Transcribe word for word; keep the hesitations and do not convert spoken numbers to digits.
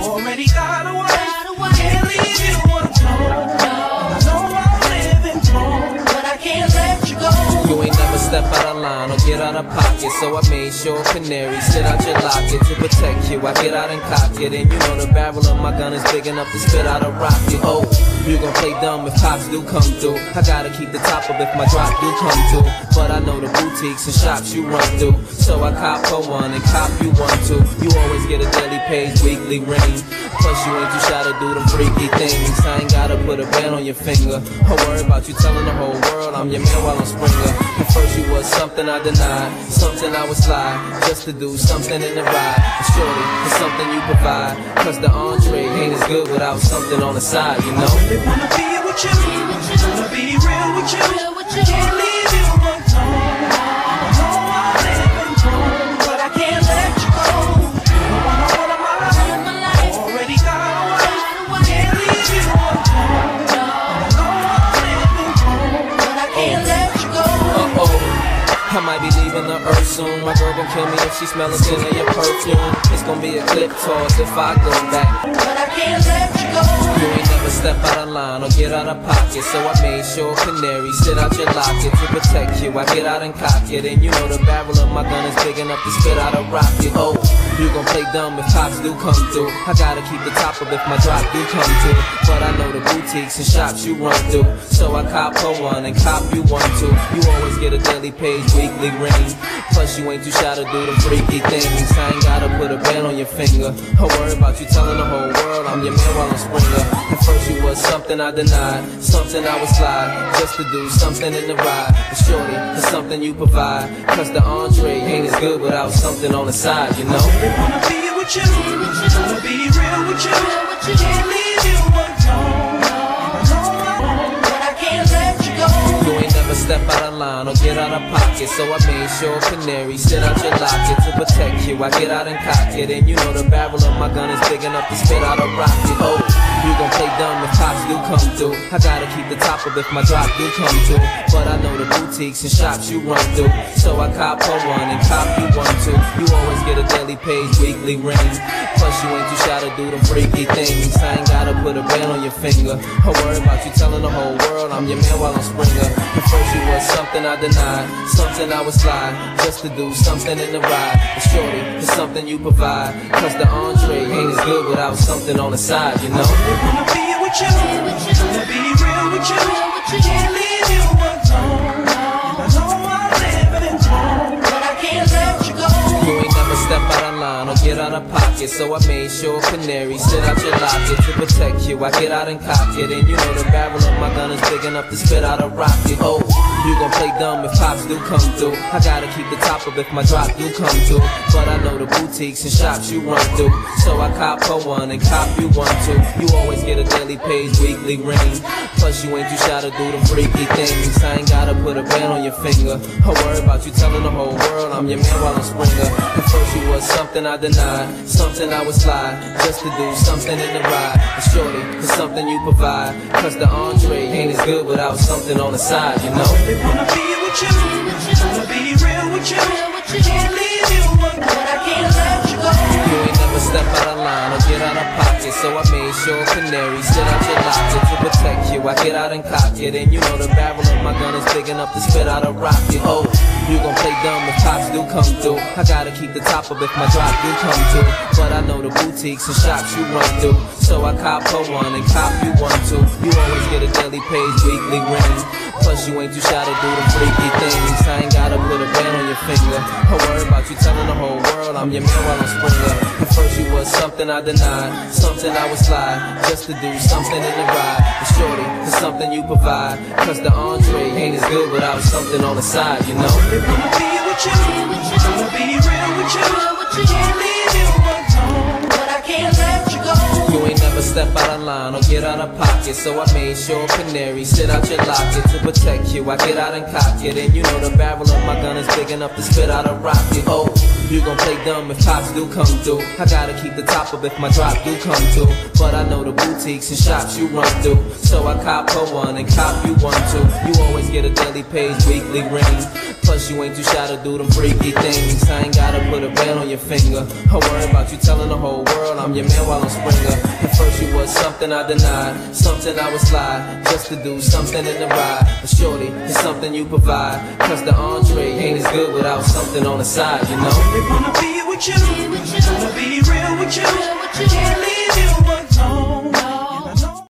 Already got a wife, can't leave you alone. I know I'm living wrong, but I can't let you go. You ain't never step out of line or get out of pocket, so I made sure canary sit out your locket to protect you. I get out and cock it, and you know the barrel of my gun is big enough to spit out a rocket. Oh, you gon' play dumb if cops do come through. I gotta keep the top up if my drop do come through. But I know the boutiques and shops you run through, so I cop for one and cop you one too. You always get a daily page, weekly ring. Plus you ain't too shy to do them freaky things. I ain't gotta put a band on your finger. I worry about you telling the whole world I'm your man while I'm Springer. At first you was something I denied, something I would slide, just to do something in the ride. And shorty, it's something you provide, cause the entree ain't as good without something on the side, you know. I really wanna be with you, wanna be real with you, can't leave you alone. I know I'm living wrong, but I can't let you go. You wanna hold of my life, already got a wife, can't leave you alone. I know I'm living wrong, but I can't let you go. Uh-oh, I might be leaving the earth soon. My girl gon' kill me if she smell a sin of your perfume. It's gon' be a clip toss if I go back, but I can't let you go. You ain't never step out of line or get out of pocket, so I made sure canary sit out your locket to protect you. I get out and cock it, and you know the barrel of my gun is big enough to spit out a rocket. Oh, you gon' play dumb if cops do come through. I gotta keep the top up if my drop do come through. But I know the boutiques and shops you run through, so I cop for one and cop you one too. You always get a daily page, weekly ring. Plus you ain't too shy to do the freaky things. I ain't gotta put a band on your finger. I worry about you telling the whole world I'm your man while I'm Springer. At first you was something I denied, something I would slide, just to do something in the ride. But shorty, it's something you provide, cause the entree ain't as good without something on the side, you know. I really wanna be with you, wanna be real with you, can't leave you alone. I know I'm wrong, but I can't let you go. You ain't never step out of line or get out of pocket, so I made sure canary sit out your locket to protect you. I get out and cock it, and you know the barrel of my gun is big enough to spit out a rocket. Oh, you gon' play dumb if cops do come through. I gotta keep the top up if my drop do come through. But I know the boutiques and shops you run through, so I cop for one and cop you one too. You always get a daily page, weekly ring. Plus you ain't too shy to do them freaky things. I ain't gotta put a band on your finger. I worry about you telling the whole world I'm your man while I'm Springer. At first you was something I denied, something I would slide, just to do something in the ride. But shorty, it's something you provide, cause the entree ain't as good without something on the side, you know. I wanna be with you, wanna be real with you, can't leave you alone. I know I'm living wrong, but I can't let you go. You ain't never step out of line or get out of pocket, so I made sure canary sit out your locket to protect you. I get out and cock it, and you know the barrel of my gun is big enough to spit out a rocket. Oh, you gon' play dumb if cops do come through. I gotta keep the top up if my drop do come through. But I know the boutiques and shops you run through, so I cop for one and cop you one too. You always get a daily page, weekly ring. Plus you ain't too shy to do them freaky things. I ain't gotta put a band on your finger. I worry about you telling the whole world I'm your man while I'm Springer. At first you was something I denied, something I would slide, just to do something in the ride. But shorty, it's something you provide, cause the entree ain't as good without something on the side, you know. I really wanna be with you, wanna be real with you, can't leave you alone, but I can't let you go. You ain't never step out of line or get out of pocket, so I made sure canary sit out your locket to protect you. I get out and cock it, and you know the barrel of my gun is big enough to spit out a rocket. Oh, you gon' play dumb if cops do come through. I gotta keep the top up if my drop do come through. But I know the boutiques and shops you run through, so I cop for one and cop you one too. You always get a daily page, weekly ring. Plus you ain't too shy to do them freaky things. I ain't gotta put a band on your finger. I worry about you telling the whole world I'm your man while I'm Springer. At first you was something I denied, something I would slide, just to do something in the ride. But shorty, it's something you provide, cause the entree ain't as good without something on the side, you know. I wanna be with you, wanna be real with you, can't leave you alone, but I can't let you go. You ain't never step out of line or get out of pocket, so I made sure canary sit out your locket to protect you. I get out and cock it, and you know the barrel of my gun is big enough to spit out a rocket. Oh, you gon' play dumb if cops do come through. I gotta keep the top up if my drop do come through. But I know the boutiques and shops you run through, so I cop for one and cop you one too. You always get a daily page, weekly ring. Plus you ain't too shy to do them freaky things. I ain't gotta put a band on your finger. I worry about you telling the whole world I'm your man while I'm Springer. At first you was something I denied, something I would slide, just to do something in the ride. But shorty, it's something you provide, cause the entree ain't as good without something on the side, you know. I really wanna be with you, wanna be real with you.